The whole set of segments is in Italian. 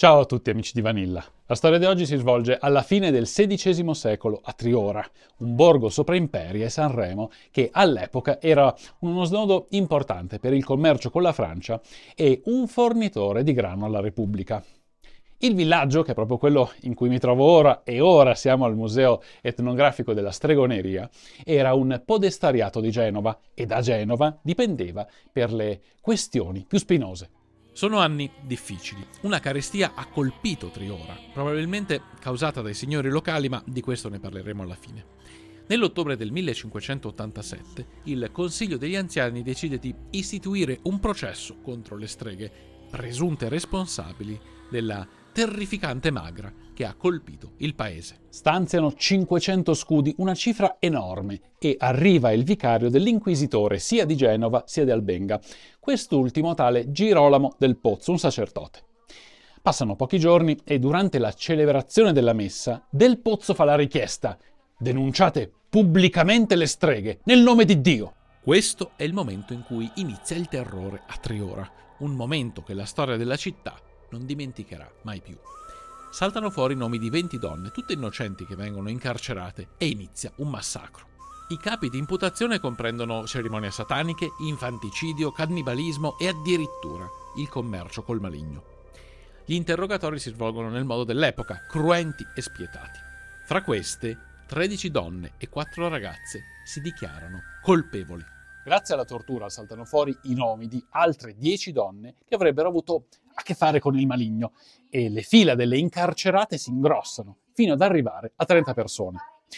Ciao a tutti amici di Vanilla. La storia di oggi si svolge alla fine del XVI secolo a Triora, un borgo sopra Imperia e Sanremo che all'epoca era uno snodo importante per il commercio con la Francia e un fornitore di grano alla Repubblica. Il villaggio, che è proprio quello in cui mi trovo ora, e ora siamo al Museo Etnografico della Stregoneria, era un podestariato di Genova e da Genova dipendeva per le questioni più spinose. Sono anni difficili. Una carestia ha colpito Triora, probabilmente causata dai signori locali, ma di questo ne parleremo alla fine. Nell'ottobre del 1587 il Consiglio degli Anziani decide di istituire un processo contro le streghe, presunte responsabili della terrificante magra che ha colpito il paese. Stanziano 500 scudi, una cifra enorme, e arriva il vicario dell'inquisitore sia di Genova sia di Albenga, quest'ultimo tale Girolamo del Pozzo, un sacerdote. Passano pochi giorni e durante la celebrazione della messa Del Pozzo fa la richiesta: denunciate pubblicamente le streghe, nel nome di Dio. Questo è il momento in cui inizia il terrore a Triora, un momento che la storia della città non dimenticherà mai più. Saltano fuori i nomi di 20 donne, tutte innocenti, che vengono incarcerate e inizia un massacro. I capi di imputazione comprendono cerimonie sataniche, infanticidio, cannibalismo e addirittura il commercio col maligno. Gli interrogatori si svolgono nel modo dell'epoca, cruenti e spietati. Fra queste, 13 donne e 4 ragazze si dichiarano colpevoli. Grazie alla tortura saltano fuori i nomi di altre 10 donne che avrebbero avuto a che fare con il maligno e le fila delle incarcerate si ingrossano fino ad arrivare a 30 persone.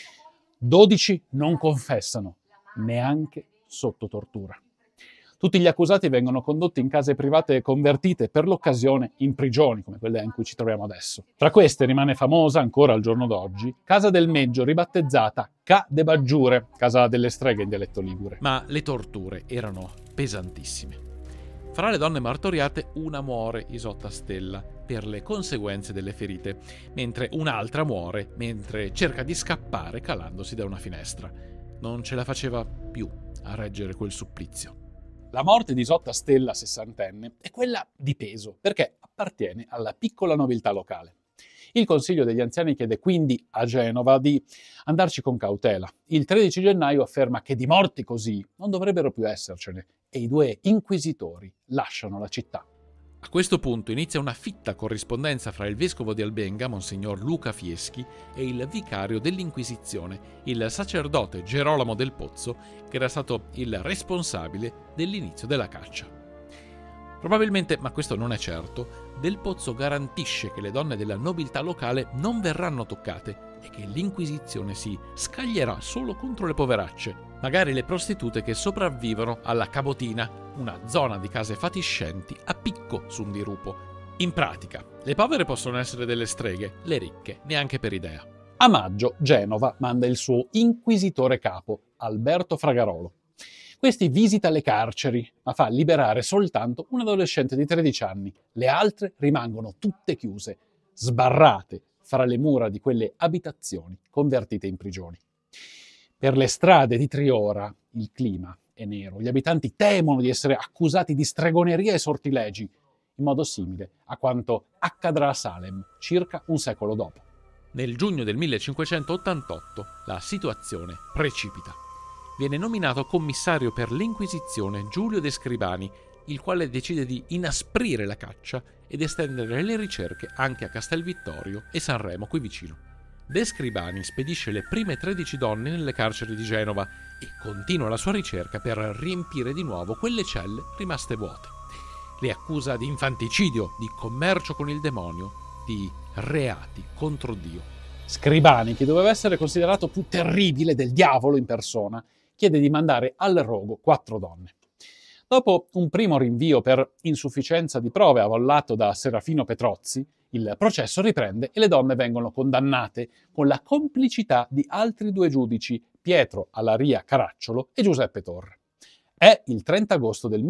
12 non confessano, neanche sotto tortura. Tutti gli accusati vengono condotti in case private convertite per l'occasione in prigioni, come quelle in cui ci troviamo adesso. Tra queste rimane famosa, ancora al giorno d'oggi, Casa del Meggio, ribattezzata Ca de Baggiure, Casa delle Streghe in dialetto ligure. Ma le torture erano pesantissime. Fra le donne martoriate, una muore isotta stella per le conseguenze delle ferite, mentre un'altra muore mentre cerca di scappare calandosi da una finestra. Non ce la faceva più a reggere quel supplizio. La morte di Isotta Stella, sessantenne, è quella di peso, perché appartiene alla piccola nobiltà locale. Il Consiglio degli Anziani chiede quindi a Genova di andarci con cautela. Il 13 gennaio afferma che di morti così non dovrebbero più essercene e i 2 inquisitori lasciano la città. A questo punto inizia una fitta corrispondenza fra il vescovo di Albenga, Monsignor Luca Fieschi, e il vicario dell'Inquisizione, il sacerdote Gerolamo del Pozzo, che era stato il responsabile dell'inizio della caccia. Probabilmente, ma questo non è certo, Del Pozzo garantisce che le donne della nobiltà locale non verranno toccate e che l'Inquisizione si scaglierà solo contro le poveracce, magari le prostitute che sopravvivono alla Cabotina, una zona di case fatiscenti a picco su un dirupo. In pratica, le povere possono essere delle streghe, le ricche neanche per idea. A maggio Genova manda il suo inquisitore capo, Alberto Fragarolo. Questi visita le carceri, ma fa liberare soltanto un adolescente di 13 anni. Le altre rimangono tutte chiuse, sbarrate fra le mura di quelle abitazioni convertite in prigioni. Per le strade di Triora il clima è nero. Gli abitanti temono di essere accusati di stregoneria e sortilegi, in modo simile a quanto accadrà a Salem circa un secolo dopo. Nel giugno del 1588 la situazione precipita. Viene nominato commissario per l'Inquisizione Giulio De Scribani, il quale decide di inasprire la caccia ed estendere le ricerche anche a Castelvittorio e Sanremo qui vicino. De Scribani spedisce le prime 13 donne nelle carceri di Genova e continua la sua ricerca per riempire di nuovo quelle celle rimaste vuote. Le accusa di infanticidio, di commercio con il demonio, di reati contro Dio. Scribani, che doveva essere considerato più terribile del diavolo in persona, chiede di mandare al rogo 4 donne. Dopo un primo rinvio per insufficienza di prove avallato da Serafino Petrozzi, il processo riprende e le donne vengono condannate con la complicità di altri 2 giudici, Pietro Alaria Caracciolo e Giuseppe Torre. È il 30 agosto del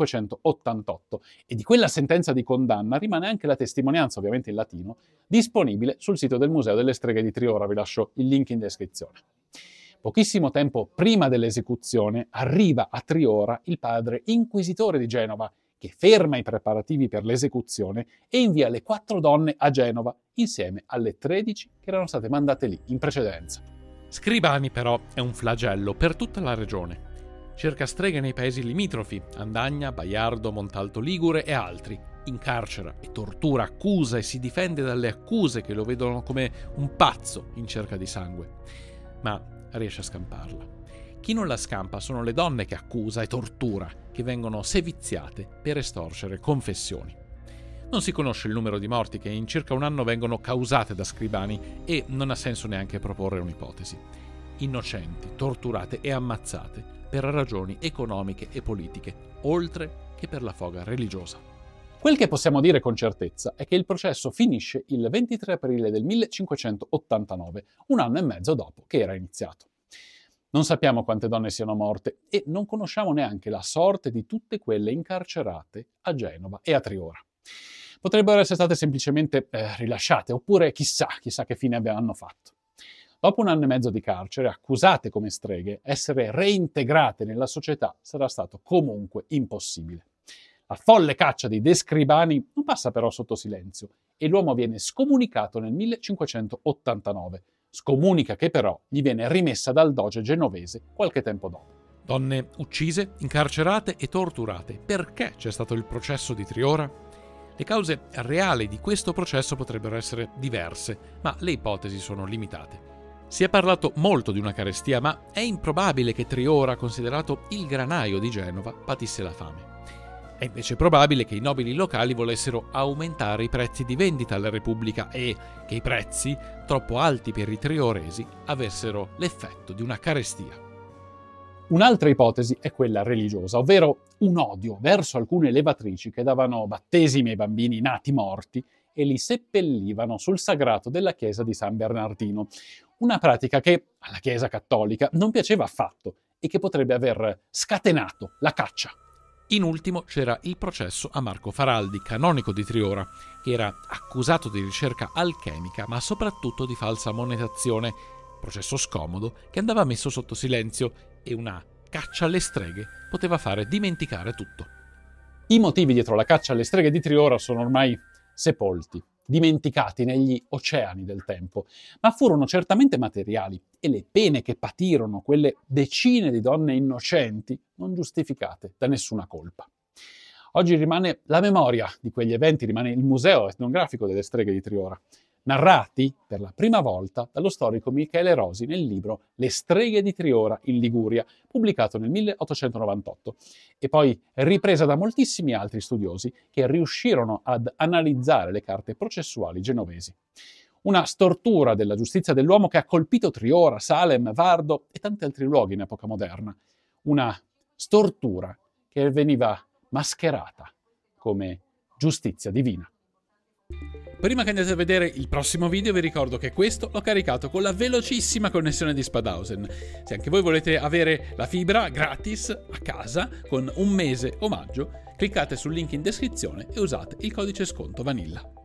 1588 e di quella sentenza di condanna rimane anche la testimonianza, ovviamente in latino, disponibile sul sito del Museo delle Streghe di Triora. Vi lascio il link in descrizione. Pochissimo tempo prima dell'esecuzione arriva a Triora il padre inquisitore di Genova, che ferma i preparativi per l'esecuzione e invia le 4 donne a Genova, insieme alle 13 che erano state mandate lì in precedenza. Scribani però è un flagello per tutta la regione. Cerca streghe nei paesi limitrofi, Andagna, Baiardo, Montalto Ligure e altri. Incarcera e tortura, accusa e si difende dalle accuse che lo vedono come un pazzo in cerca di sangue. Ma riesce a scamparla. Chi non la scampa sono le donne che accusa e tortura, che vengono seviziate per estorcere confessioni. Non si conosce il numero di morti che in circa un anno vengono causate da Scribani e non ha senso neanche proporre un'ipotesi. Innocenti, torturate e ammazzate per ragioni economiche e politiche, oltre che per la foga religiosa. Quel che possiamo dire con certezza è che il processo finisce il 23 aprile del 1589, un anno e mezzo dopo che era iniziato. Non sappiamo quante donne siano morte e non conosciamo neanche la sorte di tutte quelle incarcerate a Genova e a Triora. Potrebbero essere state semplicemente rilasciate, oppure chissà che fine hanno fatto. Dopo un anno e mezzo di carcere, accusate come streghe, essere reintegrate nella società sarà stato comunque impossibile. La folle caccia dei De Scribani non passa però sotto silenzio e l'uomo viene scomunicato nel 1589, scomunica che però gli viene rimessa dal doge genovese qualche tempo dopo. Donne uccise, incarcerate e torturate. Perché c'è stato il processo di Triora? Le cause reali di questo processo potrebbero essere diverse, ma le ipotesi sono limitate. Si è parlato molto di una carestia, ma è improbabile che Triora, considerato il granaio di Genova, patisse la fame. È invece probabile che i nobili locali volessero aumentare i prezzi di vendita alla Repubblica e che i prezzi, troppo alti per i trioresi, avessero l'effetto di una carestia. Un'altra ipotesi è quella religiosa, ovvero un odio verso alcune levatrici che davano battesimi ai bambini nati morti e li seppellivano sul sagrato della chiesa di San Bernardino, una pratica che alla Chiesa cattolica non piaceva affatto e che potrebbe aver scatenato la caccia. In ultimo c'era il processo a Marco Faraldi, canonico di Triora, che era accusato di ricerca alchemica, ma soprattutto di falsa monetazione, processo scomodo che andava messo sotto silenzio e una caccia alle streghe poteva fare dimenticare tutto. I motivi dietro la caccia alle streghe di Triora sono ormai sepolti, dimenticati negli oceani del tempo, ma furono certamente materiali e le pene che patirono quelle decine di donne innocenti non giustificate da nessuna colpa. Oggi rimane la memoria di quegli eventi, rimane il museo etnografico delle streghe di Triora, narrati per la prima volta dallo storico Michele Rosi nel libro Le streghe di Triora in Liguria, pubblicato nel 1898, e poi ripresa da moltissimi altri studiosi che riuscirono ad analizzare le carte processuali genovesi. Una stortura della giustizia dell'uomo che ha colpito Triora, Salem, Vardo e tanti altri luoghi in epoca moderna. Una stortura che veniva mascherata come giustizia divina. Prima che andate a vedere il prossimo video vi ricordo che questo l'ho caricato con la velocissima connessione di Spadhausen. Se anche voi volete avere la fibra gratis a casa con un mese omaggio, cliccate sul link in descrizione e usate il codice sconto Vanilla.